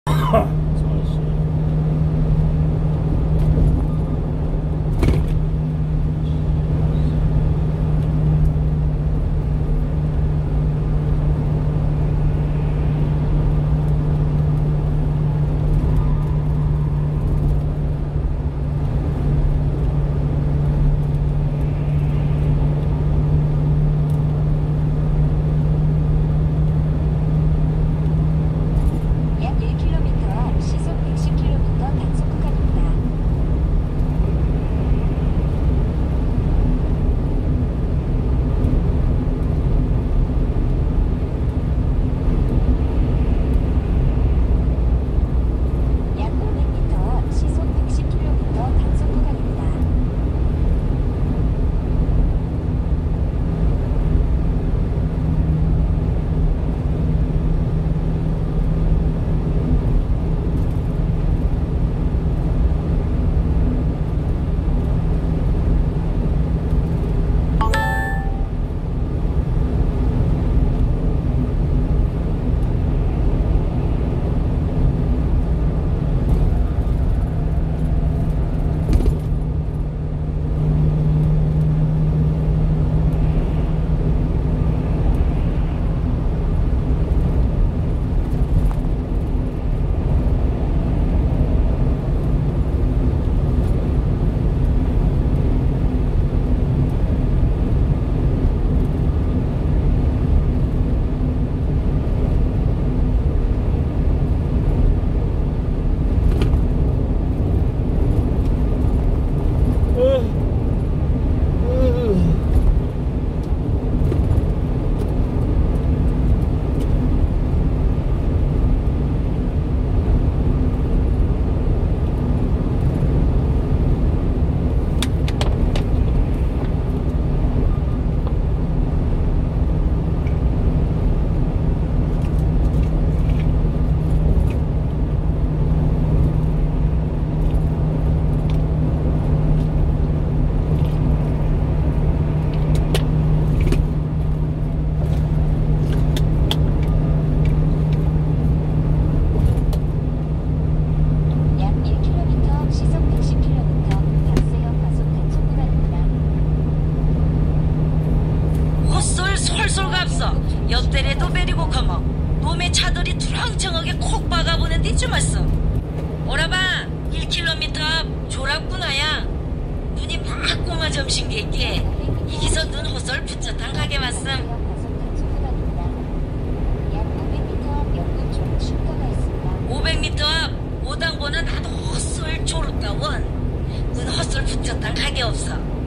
옆대래도 베리고 커머 놈의 차들이 두렁청하게 콕 박아보는데 좀 왔어. 오라봐 1km 앞 조락구나야. 눈이 막 꼬마 점심 개께 이기서 눈 호설 붙였단 가게 왔음. 500m 앞 오당보는 나도 헛설 졸었다 원. 눈 헛설 붙였단 가게 없어.